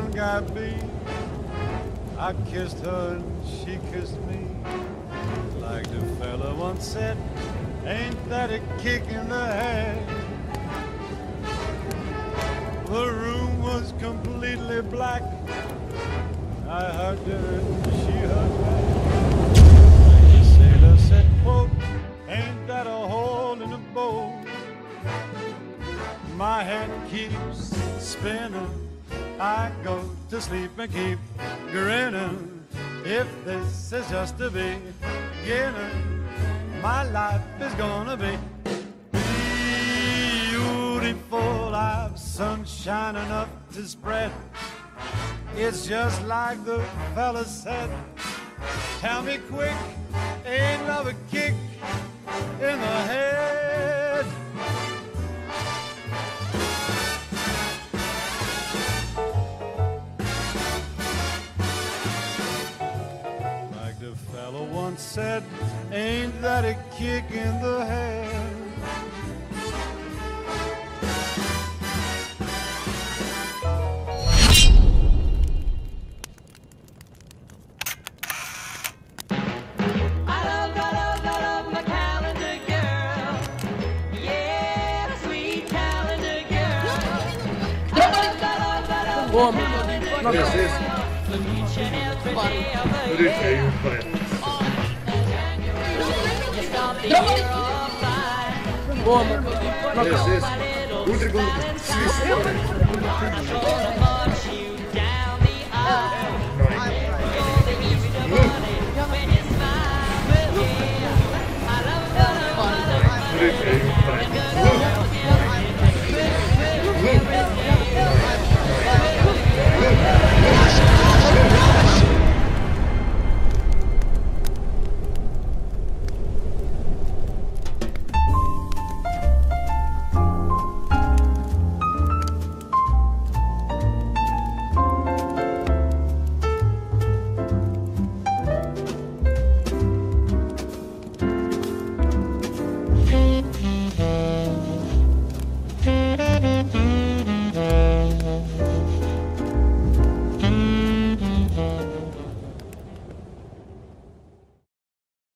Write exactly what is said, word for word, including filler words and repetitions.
young I be. I kissed her and she kissed me. Like the fella once said, ain't that a kick in the head? The room was completely black. I hugged her and she hugged me. Like the sailor said, quote, ain't that a hole in the boat? My head keeps spinning. I go to sleep and keep grinning. If this is just the beginning, my life is gonna be beautiful. I've sunshine enough to spread. It's just like the fella said. Tell me quick, ain't love a kick in the head? Like the fella once said, ain't that a kick in the head? Yes, yes. Rykkäin päin. Yes, yes. Ultra